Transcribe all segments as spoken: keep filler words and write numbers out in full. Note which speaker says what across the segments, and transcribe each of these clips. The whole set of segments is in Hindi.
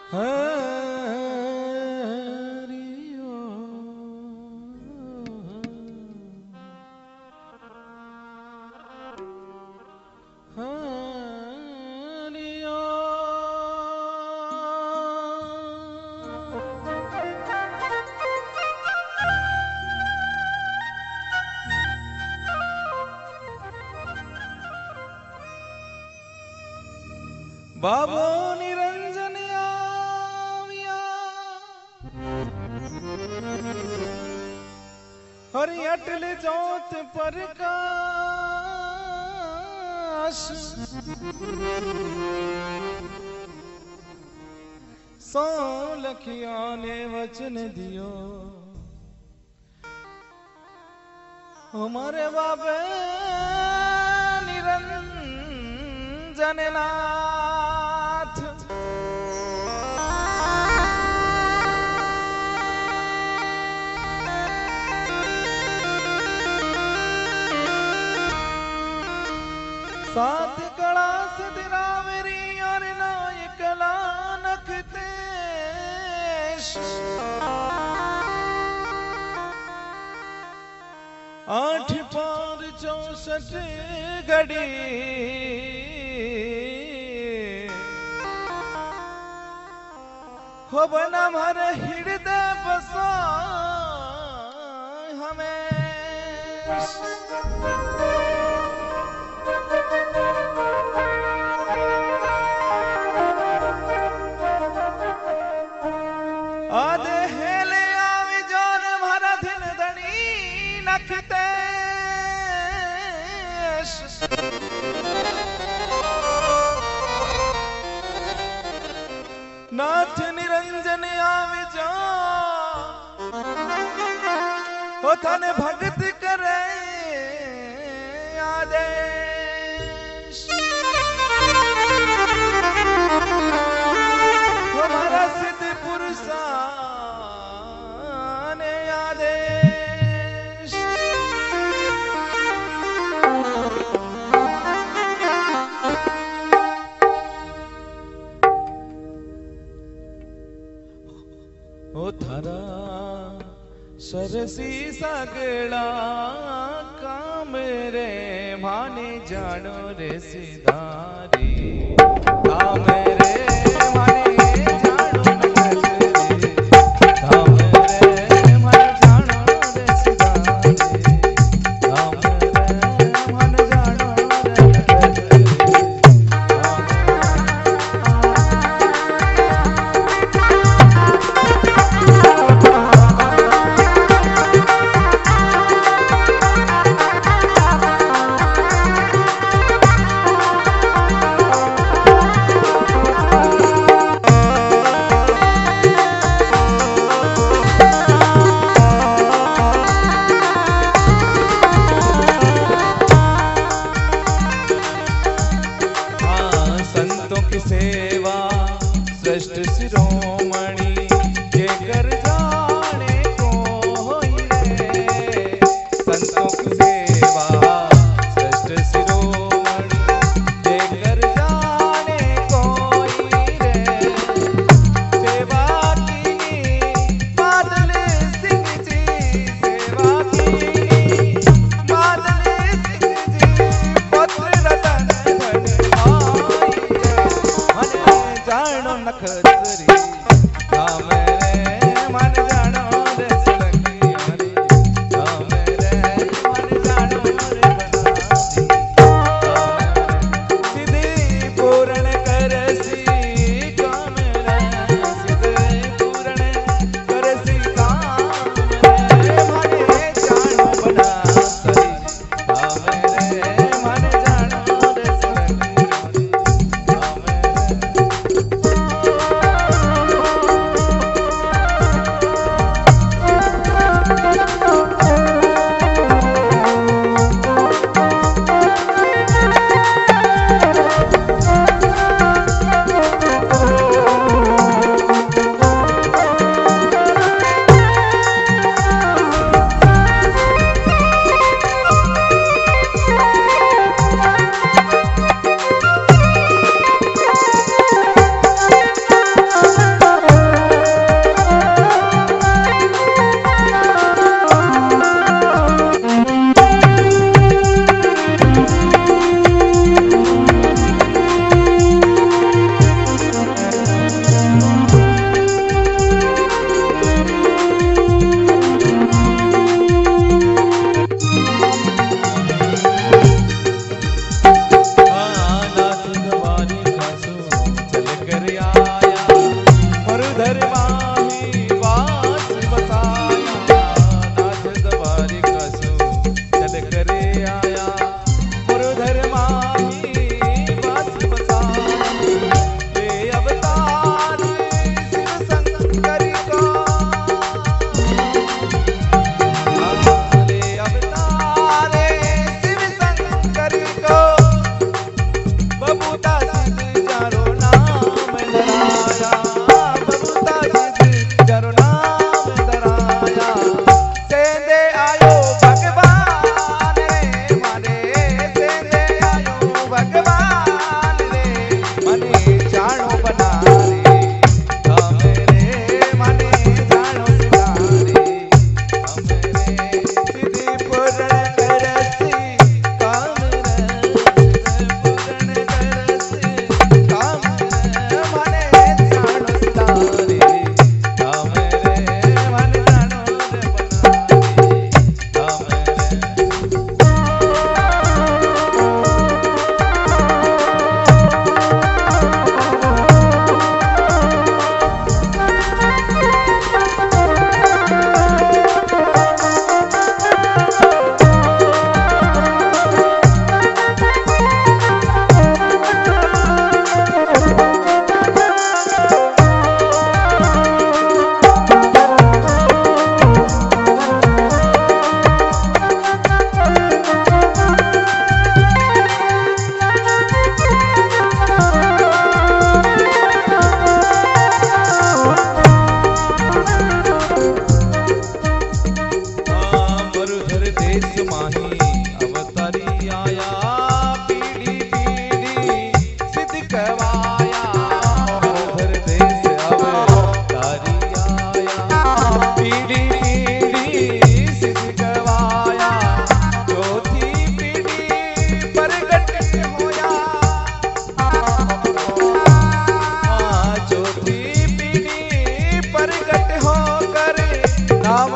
Speaker 1: बाबो निरंजन आविया हरि अटल जोत प्रकाश सौ लखिया ने वचन दियो हमारे बाबे निरंजन नाथ सात कला सिद्धरावरी और नाय कला नखतेश आठ पार चौसठ घड़ी हो बना भर हृदय बसा हमें आधे हेले आवी जोर भरा दिन धनी नखते नाथ निरंजन आवे जा हो थाने भगत करे आदेश हमारा सिद्ध पुरुषा ने आदेश ओ थारा सरसी सगड़ा काम रे माने जानो रे सिधारी काम रे माने जानो नगरी काम रे माने जानो रे सिधारी काम रे माने जानो रे नगरी सेवा श्रेष्ठ शिरोमणि के कर जाने कोई रे संतों की सेवा श्रेष्ठ शिरोमणि के कर जाने कोई रे सेवा की बादल सिंह जी सेवा की बादल सिंह जी पुत्र रतन धन जानो नखत्री काम रे मन जानो रे सुलगी हरी काम रे मन जानो रे बनासी सिद्धि पूर्ण करसी काम रे सिद्धि पूर्ण करसी काम रे मन जानो बनासी काम रे मन जानो रे सुलगी काम रे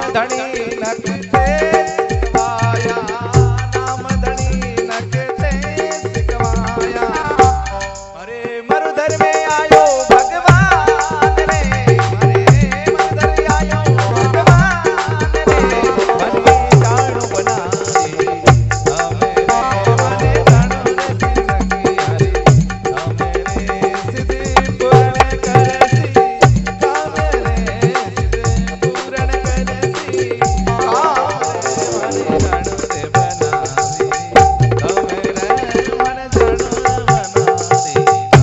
Speaker 1: धनी नखते सिखवाया, नाम धनी नखते सिखवाया। अरे मरुधर में आयो भगवान रे, अरे मरुधर आयो भगवान रे, बने जानो बनाए हमें रे, बने जानो रे सिद्धि हरे हमें रे, सिद्धि पूर्ण करसी हमें रे, सिद्धि पूर्ण करसी हमें रे, बने जानो रे बनाए हमें रे, बने जानो रे बनाए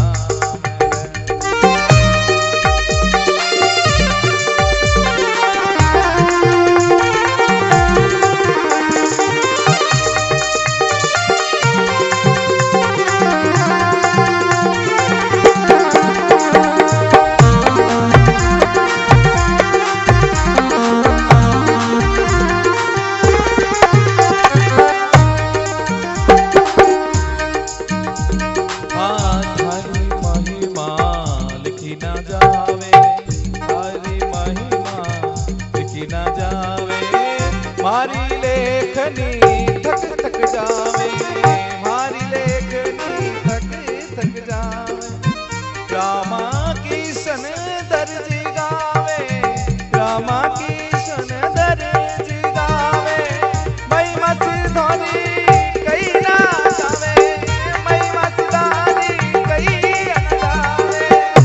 Speaker 1: हाँ थारी महिमा लिखी ना जावे, थारी महिमा लिखी ना जावे, मारी लेखनी थक थक जावे, मारी लेखनी थक थक जावे। रामा की सन दर्जी गावे, रामा की सन दर्जी गावे, महिमा सिधारी कहीं ना जावे, महिमा सिधारी कहीं न जावे।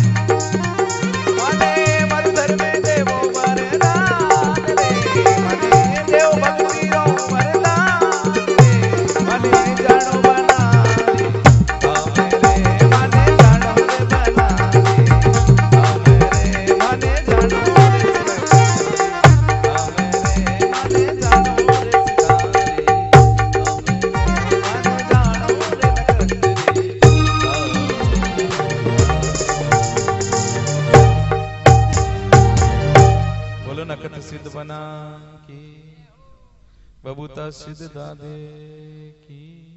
Speaker 1: मने मरुधर में देवो वरदान रे, मने देव भक्ति रो वरदान रे, मने जानो बनाए हमें रे, मने जानो रे बनाए हमें रे, मने जानो रे सिखाए हमें रे, मने जानो रे सिखाए हमें रे, मने जानो रे नखत रे बोलो नखत सिद्ध बना की, बबूता सिद्ध दादे की।